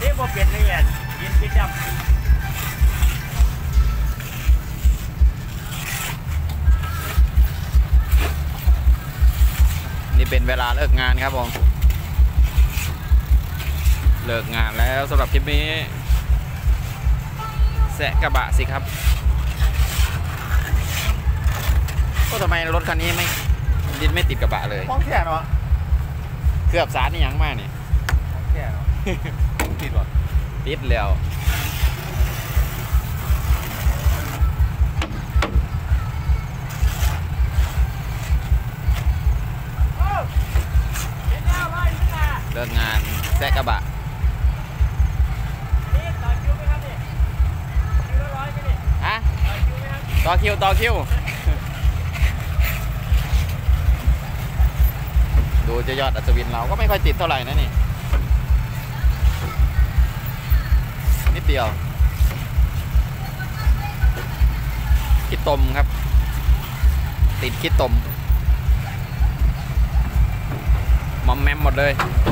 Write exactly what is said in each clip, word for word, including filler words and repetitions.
นี่พอเปลี่ยนเลยอ่ะยินปิดจับนี่เป็นเวลาเลิกงานครับผมเลิกงานแล้วสำหรับคลิปนี้แซะกระบะสิครับก็ทำไมรถคันนี้ไม่ดินไม่ติดกระบะเลยป้องแค่เนาะเคลือบสารนี่ยังมากนี่ป้องแค่เนาะติดวะติดแล้วเลิกงานแซะกระบะฮะต่อคิวต่อคิวดูจะยอดอัศวินเราก็ไม่ค่อยติดเท่าไหร่นะนี่นิดเดียวขี้ตมครับติดขี้ตมมอมแมมหมดเลย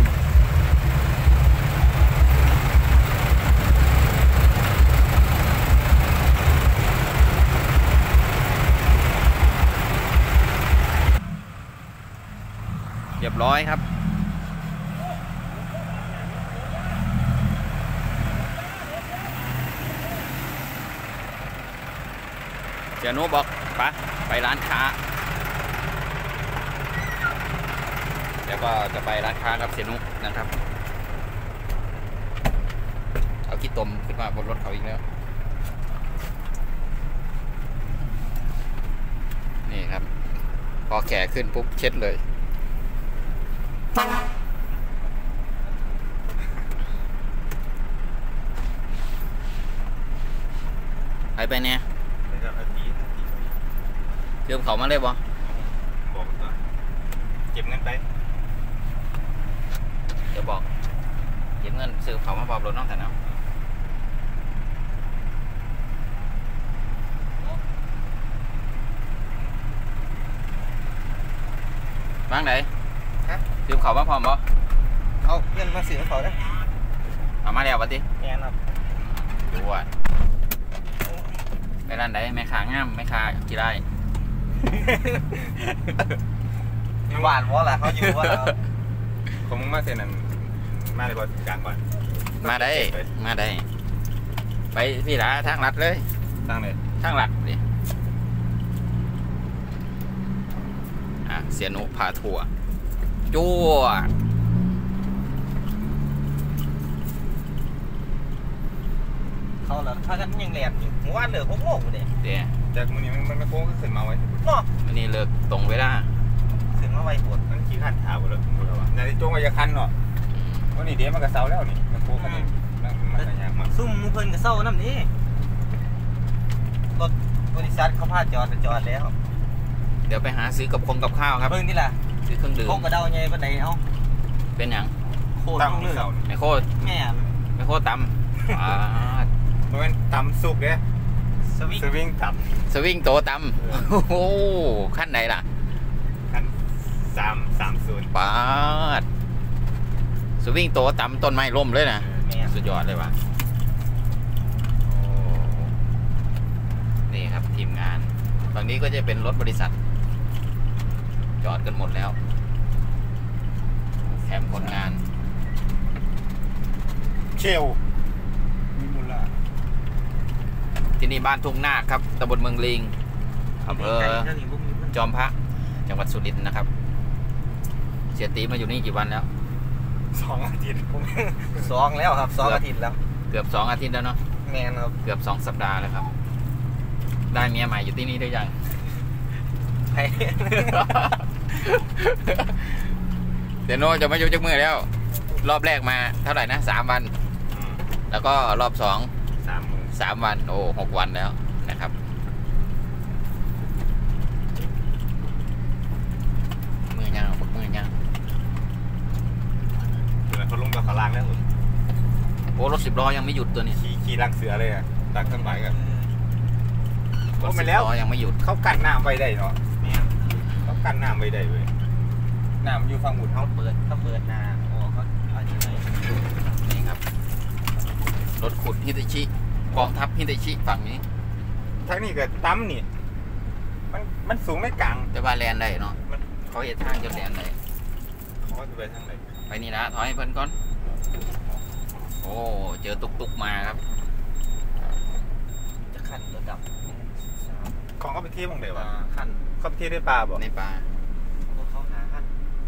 เรียบร้อยครับเจ้านุบอกไปไปร้านค้าแล้วก็จะไปร้านค้ากับเสียนุนะครับเอาขี้ตมขึ้นมาบนรถเขาอีกแล้วนี่ครับพอแก่ขึ้นปุ๊บเช็ดเลยไปไปเนี่ยเริ่มเขามาเลยบ่บอกก่อนเก็บเงินไปเดี๋ยวบอกเก็บเงินซื้อเขามาบอบรถน้องแต่เนาะบ้างไหนซื้อเขามาพร้อมบ่เอาเงินมาซื้อเขาได้เอามาแล้วปะติแม่ครับดูว่าไปร้านไหนแม่ค้างามแม่ค้ากี่ได้หวานเพราะอะไรเขาอยู่ว่าผมมาเซ็นนั่นมาเลยบอสกลางก่อนมาได้มาได้ไปพี่ละทางลัดเลยทางไหนทางลัดดิอ่ะเสียนุพาทัวร์จั่วเขาเหรอถ้ากันยังแหลมอยู่หัวเหลือหกโมงเลยเดี๋ยวจากมือนี้มันมันโค้งขึ้นมาไว้เนาะวันนี้เลิกตรงเวลาขึ้นมาไว้ปวดมันขี้ขันขาหมดแล้วหมดแล้วในจงไปจะคันเนาะวันนี้เดี๋ยวมันก็เซาแล้วนี่มันโค้งกันนี่มันมันยากมากซุ่มมือเพิ่นก็เศร้าน้ำนี้รถบริษัทเขาพาจอดจอดแล้วเดี๋ยวไปหาซื้อกับคงกับข้าวครับเพิ่งนี่แหละซื้อเครื่องดื่มโคกระเดาไงบันไดเอาเป็นอย่างโคตรต้องเลยไม่โคตรแม่ไม่โคตรตำอ่ามันเป็นตำสุกเนี่ยสวิงสวิงตำสวิงโตตำโอ้โหขั้นไหนล่ะขั้นสามสามศูนย์ปาดสวิงโตตำต้นไม้ร่มเลยนะสุดยอดเลยว่ะนี่ครับทีมงานฝั่งนี้ก็จะเป็นรถบริษัทจอดกันหมดแล้วแถมคนงานเชลมีมูลค่าที่นี่บ้านทุ่งนาคครับตำบลเมืองลิงอำเภอจอมพระจังหวัดสุรินทร์นะครับเสียตีมาอยู่นี่กี่วันแล้วสองอาทิตย์สองแล้วครับสองอาทิตย์แล้วเกือบสองอาทิตย์แล้วเนาะแม่ครับเกือบสองสัปดาห์แล้วครับได้เมียใหม่อยู่ที่นี่ได้ยังเดี๋ยวโน่จะมาอยู่จักมือแล้วรอบแรกมาเท่าไหร่นะสามวันแล้วก็รอบสองสามสามวันโอ้หกวันแล้วนะครับมือยาวมือยาวเหมือนเขาลงกับขาล่างแล้วโอ้รถสิบล้อยังไม่หยุดตัวนี้ขี่ขี่ลังเสือเลยอ่ะตักเครื่องหมายกันรถสิบล้อยังไม่หยุดเขากั้นน้ำไว้ได้เนาะเขากั้นน้ำไว้ได้เว้ยน้ำอยู่ฝั่งหมุดเขาเปิดเขาเปิดน้ำโอ้เขาเอาที่ไหนนี่ครับขุดฮิตาชิกองทัพฮิตาชิฝั่งนี้ทางนี้ก็ต่ำนี่มันมันสูงไม่กลางแต่ว่าแลนได้เนาะมันเขาเห็นทางจะแลนได้เขาจะไปทางไหนไปนี่นะถอยให้เพิ่นก่อนโอ้เจอตุกตุกมาครับจะขั้นระดับสามของเขาไปเที่ยวมองไหนวะขั้นเขาไปเที่ยวได้ปลาบ่ในป่าพวกเขาหาขั้น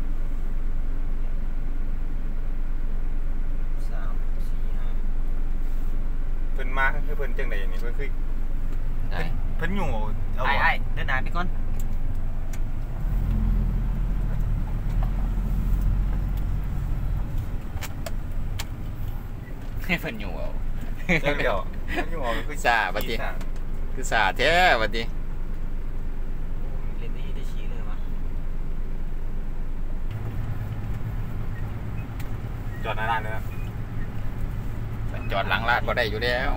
สามสี่ห้าเพิ่นมาคือเพิ่นจังไดนี่เพิ่นคือได้เพิ่นอยู่เอาไอ้บ่ไอ้เดินหนาไปก่อนให้เพิ่นอยู่เอาเจ้าเดียวเพิ่นอยู่เอาคือซ่าบัดนี้ คือสาแท้บัดนี้เล่นได้ได้ชี้เลยวะจอดนานๆเลยนะจอดหลังลาดบ่ได้อยู่แล้ว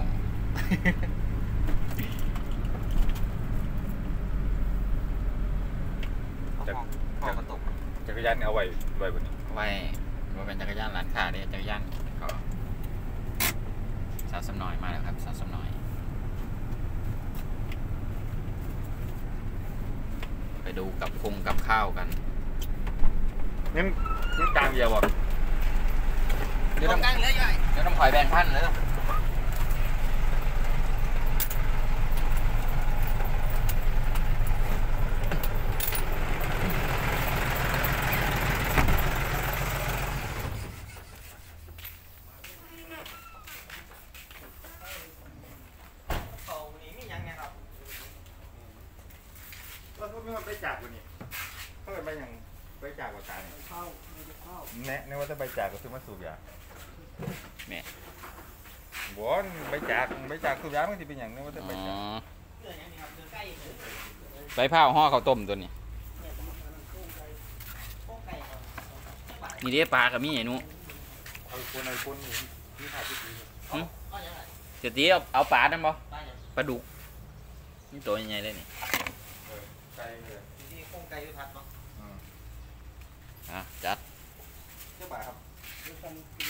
พ่อพ่อกระตกจักรยานเอาไว้ไว้บนนี้ไว้ว่าเป็นจักรยานร้านค้าเนี่ยจักรยานก็สาวสำน้อยมาแล้วครับสาวสำน้อย ไปดูกับคงกับข้าวกันงั้นงั้นกลางเดียวบ่เดี๋ยวตรต้องงกลางเลยใหญ่เดี๋ยวต้องถอยแบ่งพันเลยเขานี่มียังไงครับแล้วก็ไม่ว่าไปจากวันนี้เพิ่นไปหยังไปจากว่าตายนี่เข้าไม่ได้เข้าแนะแนะว่าจะไปจากก็คือมาสูบยาแม่บ่อนไปจากไปจากสูบยามันสิเป็นหยังแนะว่าจะอ๋ไปอจากเดินยังไงครับเดินใกล้เลยใบผ้าห่อข้าวต้มตัวนี้เนี่ยผมกำลังโค้งไปพวกไก่ก่อนจังหวะนี่เด้ปลากับมีไอ้หนูเอาคนเอาคนนี่ที่ถ่ายที่ดีก็ยังไงเดี๋ยวตีเอาเอาปลานั่นบ่ได้ยังปลาดุกนี่ตัวใหญ่ๆเลยนี่เออไกลเลยที่โค้งไก่ยุทธัศน์เนาะอืมอ่ะจัดเจ้าบ่าวครับด้วยกันคือ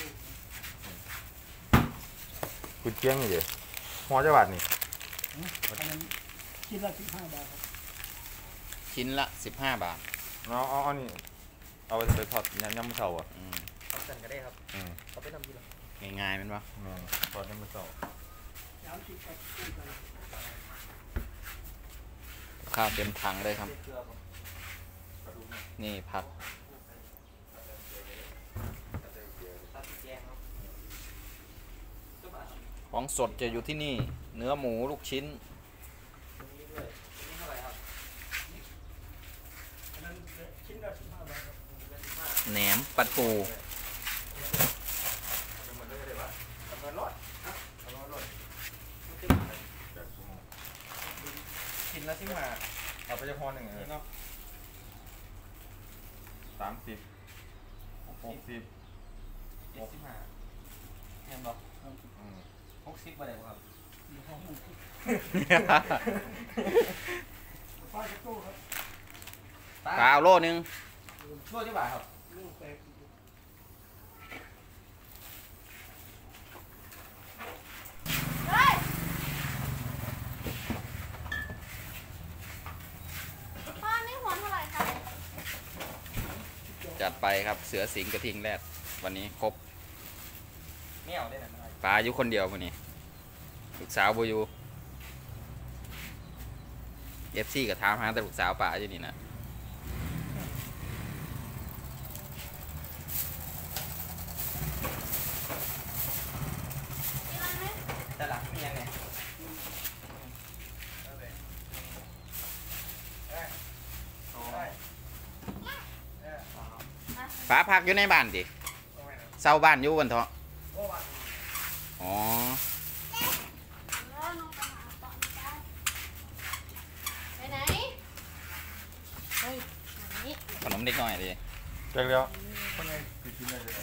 คุณเจียงนี่เด้หัวจังหวัดนี่อันนั้นชิ้นละสิบห้าบาทครับชิ้นละสิบห้าบาทเอาเอาเอานี่เอาไปไปทอดยำยำมะเสาอ่ะอืมเอาสั่นก็ได้ครับอืมเขาไปทำทีละง่ายๆแมันบ่แม่นทอดยำมะเสาสามสิบกับคู่กันข้าวเต็มถังเลยครับเกลือป่ะนี่ผักตัดแกงครับจังหวะของสดจะอยู่ที่นี่ เนื้อหมูลูกชิ้นตรงนี้ด้วยตรงนี้เท่าไหร่ครับอันนั้นชิ้นละสิบห้าบาทครับแหนมปลาทูเป็นหมดเลยได้ป่ะทำเงินรอดนะทำเงินรอดจากชั่วโมงกินแล้วสิมาเอาไปจะพอหนึ่งเออเนาะสามสิบหกสิบเจ็ดสิบห้าเห็นบอกอืมหกสิบมาได้บ่ครับมีห้องหนึ่งป้าจะตู้ครับปลาเอาโลนึงช่วยที่บ่าครับลูกแตกพ่อนี่หัวเท่าไหร่คะจัดไปครับเสือสิงห์กระทิงแรดวันนี้ครบไม่เอาได้ไหมปลาอยู่คนเดียววันนี้ลูกสาวโบอยูเอฟซีกับทามหาแต่ลูกสาวปลาอยู่นี่นะมีอะไรไหมแต่หลังมียังไงปลาพักอยู่ในบ้านดิเศร้าบ้านอยู่บนเถาะอ๋อแล้วน้องไปหาต่อนี่ได้ไปไหน เฮ้ยอันนี้ขนมเด็กน้อยดิเจ๊เดียวคนไหนคือกินอะไรเลย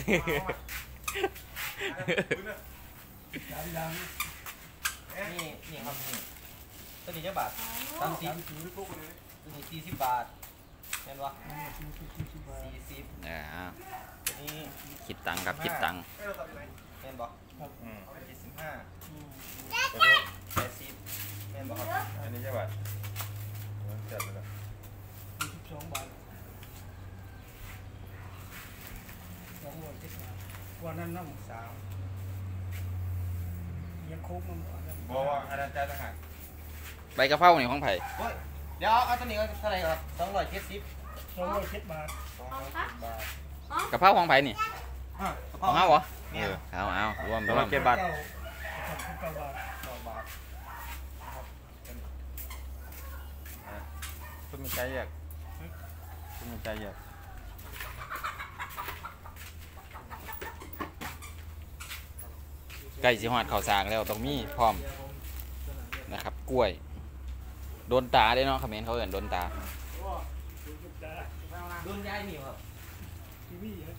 ดังดังนี่นี่ครับนี่ตัวนี้เจ้าบาทอ๋อสามสิบสามสิบพวกเลยตัวนี้สี่สิบบาทเห็นปะสี่สิบสี่สิบบาทสี่สิบเออตัวนี้คิดตังค์ครับคิดตังค์เห็นปะอืมเอาไปเจ็ดสิบห้าคุกมันบอกว่าอาจารย์ทหารใบกะเพราเนี่ยของไผ่เดี๋ยวเอาตัวนี้เท่าไหร่ครับสองร้อยเจ็ดสิบสองร้อยเจ็ดบาทสองร้อยเจ็ดบาทกะเพราของไผ่นี่อ่ะของเฮาเหรอเนี่เอย อเอาเอารวมรสองวร้อมยเจ็ดบาทเก้าเก้าบาทสองบาทคุณมีใจอยากคุณมีใจอยากใกล้สิฮอดข้าวสากแล้วต้องมีพร้อมนะครับกล้วยโดนตาได้เนาะคอมเมนต์เขาเอิ้นโดนตาโดนย้ายหนีครับทีวีครับ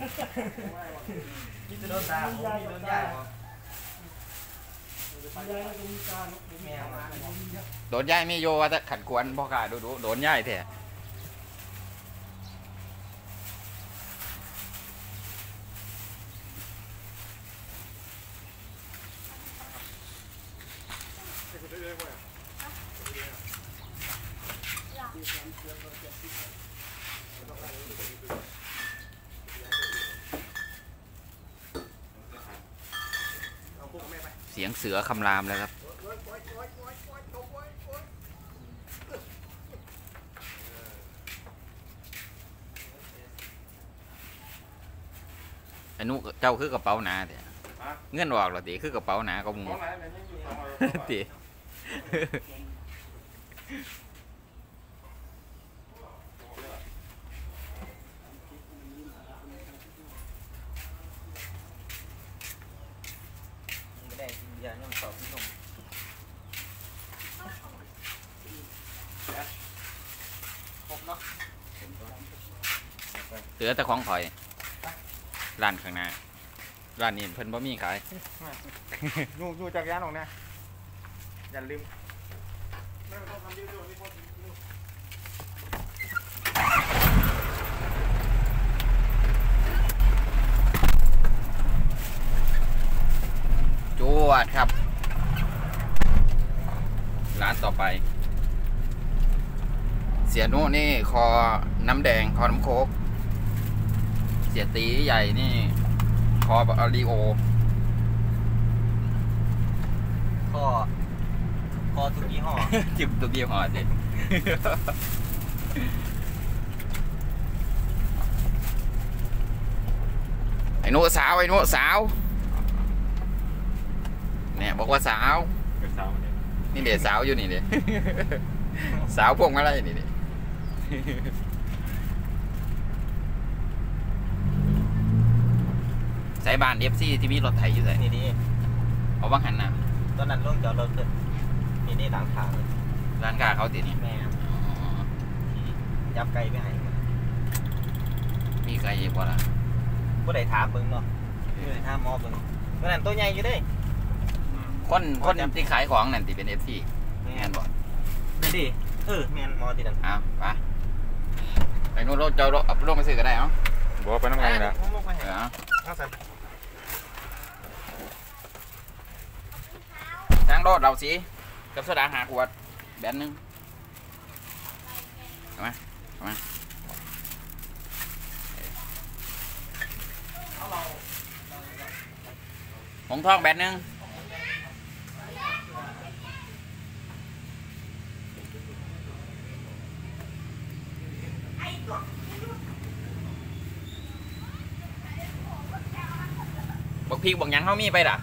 นี่จะโดนตาผมมีโดนย้ายครับยายตรงนี้การแม่มาโดนย้ายไม่โยว่าแต่ขัดขวนบ่กล้าดูดูโดนย้ายแท้ เสียงเสือคำรามแล้วครับไอ้นุเจ้าคือกระเป๋าหนาเถอะเงื่อนออกเหรอตีคือกระเป๋าหนาก็มูตีไม่ได้กินยาน้ำสอบนมครบเนาะเหลือแต่ของข่อยร้านข้างหน้าร้านนี้เพิ่นบ่มีขายยูยูจากยานออกนะอย่าลืมไม่ต้องทำเยอะๆนี่พอจวดครับ ร้านต่อไป เสียนุนี่คอน้ำแดงคอน้ำโคกเสียตีใหญ่นี่คออาริโอข้อข้อทุกยี่ห้อจิบตัวเดียวหอดสิ ไอ้หนุสาวไอ้หนุสาวเนี่ยบอกว่าสาวเป็นสาวเนี่ยนี่เด็สาวอยู่นี่เด็ สาวพวกมาอะไรนี่เด็ใส่บานเอฟซีที่มีรถไถอยู่ใส่นี่ดีเอาบ้างหันนะตอนนั้นลงจอดรถเกิดนี่นี่หลังขาเลยร้านค้าเขาตินี่แม่ยับไกลไม่หายมีใครอีกบ่ล่ะผู้ใดถามเบิ่งเนาะผู้ใดถามหมอเบิ่งตอนนั้นตัวใหญ่อยู่เด้คนคนที่ขายของนั่นที่เป็นเอฟซีแม่แม่นบ่นี่ดิเออแม่นหมอที่นั่นเอาไปไอ้นู้นรถเจ้ารถเอาลงไปซื้อก็ได้เนาะบอกว่าไปน้ำมันนะผมลงไปเอให้อเอาใส่ทางรถเราสีกับโซดาหาขวดแบนหนึงเอามาเอามาหงทองแบนหนึงบอกพี่บอกหยังเขามีไปล่ะ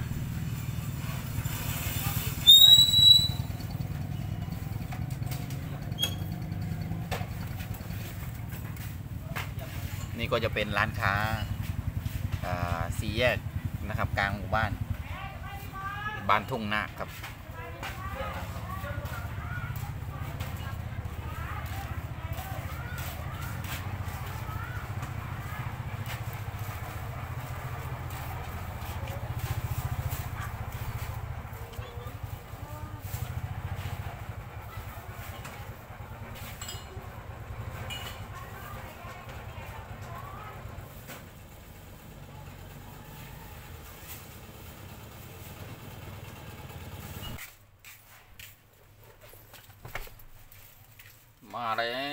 นี่ก็จะเป็นร้านค้าสี่แยกนะครับกลางหมู่บ้านบ้านทุ่งนาคครับมาแล้ว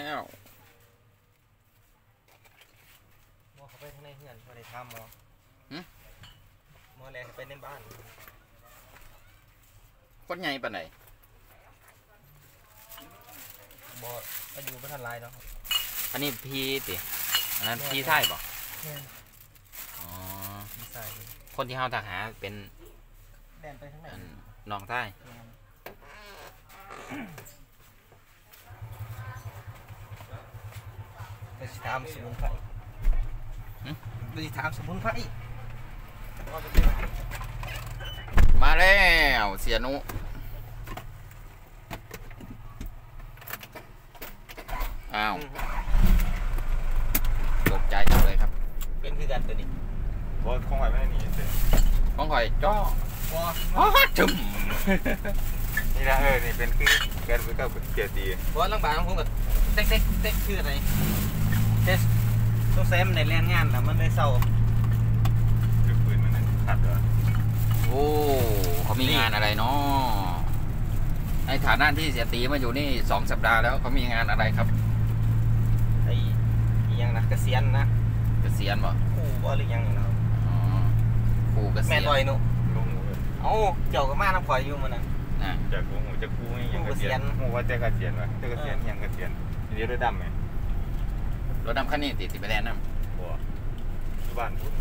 หมอเขาไปทางในเฮือนผู้ใดถามหมอหมอแลเขาไปในบ้านคนใหญ่ปานไหนบ่อายุบ่ทันหลายเนาะอันนี้พี่ติอันนั้นพี่ใช่ป่ะแม่นอ๋อมีใส่คนที่เฮาทหารเป็นแดนไปข้างในอันน้องใต้ไปสิถามสมุนไพรไปสิถามสมุนไพรมาแล้วเสียนุอ้าวตกใจจังเลยครับเป็นคือกันตัวนี้เพราะของไหวไม่ได้หนีเสร็จของข่อยจ้อบ่อ๋อจุ่มนี่นะเออนี่เป็นคือแกนไปกับเกียรติบ่ลังบาของผมก็เต็กๆเต็กคืออะไรเทสต้องแซมในแรงงานน่ะมันเลยเศร้าลูกปืนมันนั่นขัดเหรอโอ้เขามีงานอะไรเนาะในฐานะที่เสียตีมาอยู่นี่สองสัปดาห์แล้วเขามีงานอะไรครับไอ้อีหยังนะเกษียณนะเกษียณบ่ครูบ่หรือยังนี่เนาะอ๋อครูเกษีแม่ยณนบ่อยหนูลูกหมูเลยเอ้าเจ้าก็มาน้ำข่อยอยู่มื้อนั้นนะจากลูกหมูจากกูไม่ยังเกษียณหมูว่าจะเกษียณวะจะเกษียณยังเกษียณเดี๋ยวด้วยดำไหมรถดำคันนี้ติดสิไปแลนด์น้บัวที่บ้านพูด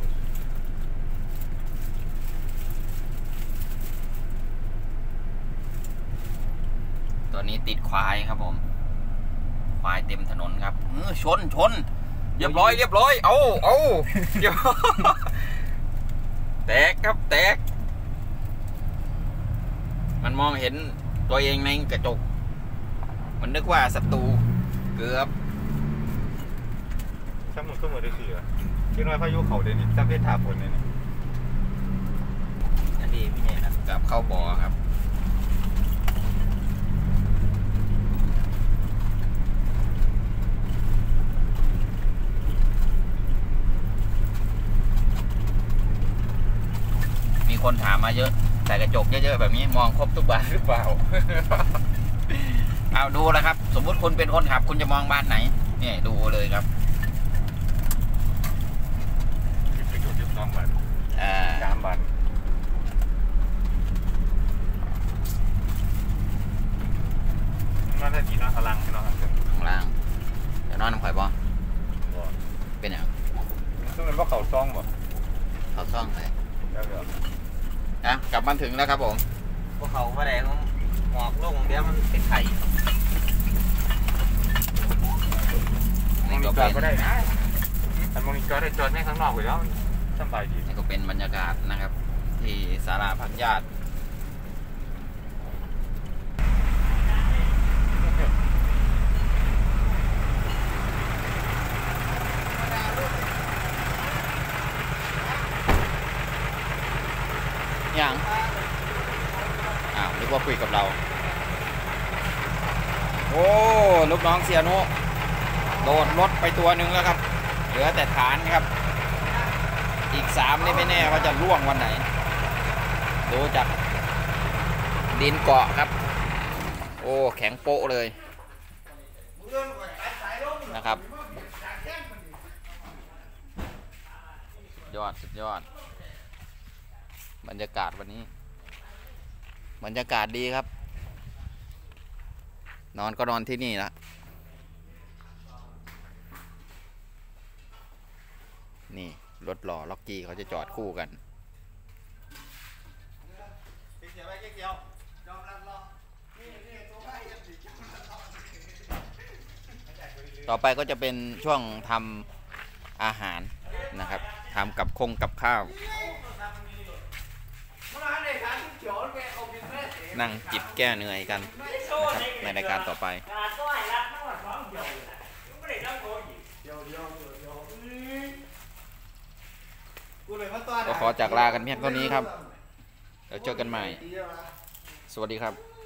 ำตัวนี้ติดควายครับผม ควายเต็มถนนครับเออชนชนเรียบร้อยเรียบร้อยเอาเอาเดี๋ยว แตกครับแตก มันมองเห็นตัวเองในกระจก มันนึกว่าศัตรูเกือบช่างมันก็เหมือนได้คือคิดว่าพายุเขาเดี๋ยวนี้จำเพชรถาฝนเนี่ยอันนี้พี่ใหญ่นะกับเข้าบ่อครับมีคนถามมาเยอะแต่กระจกเยอะๆแบบนี้มองครบทุกบานหรือเปล่า เอาดูแล้วครับ สมมุติคุณเป็นคนขับคุณจะมองบ้านไหนนี่ดูเลยครับไปอยู่ที่สองบาทอ่าสามบาทน่าจะดีน่าพลังเนาะครับข้างล่างเดี๋ยวนอนน้ำข่อยบอเป็นอย่างซึ่งมันว่าเขาซ่องบ่เขาซ่องใส่เดี๋ยวเดี๋ยวอ่ะกลับมาถึงแล้วครับผมพวกเขาบ่ได้เขาหมอกลงเดี๋ยวมันเป็นไข่มนี่องก็จเป็อดนก็ได้นะแต่มองจอดได้จอดให้ข้างนอกไปแล้วสบายดีนี่ก็เป็นบรรยากาศนะครับ ที่ศาลาพักญาติยังอ้าวนึกว่าคุยกับเรา โอ้ลูกน้องเสียนุโดดรถไปตัวหนึ่งแล้วครับ เหลือแต่ฐานครับ อีกสามนี่ไม่แน่ว่าจะล่วงวันไหน ดูจากดินเกาะครับ โอ้แข็งโป๊ะเลยนะครับ ยอดสุดยอด บรรยากาศวันนี้ บรรยากาศดีครับ นอนก็นอนที่นี่ละนี่รถหล่อล็อกกี้เขาจะจอดคู่กัน ต่อไปก็จะเป็นช่วงทำอาหารนะครับทำกับคงกับข้าว นั่งจิบแก้เหนื่อยกันนะครับในรายการต่อไป ก็ขอจากลากันเพียงเท่านี้ครับแล้วเจอกันใหม่ สวัสดีครับ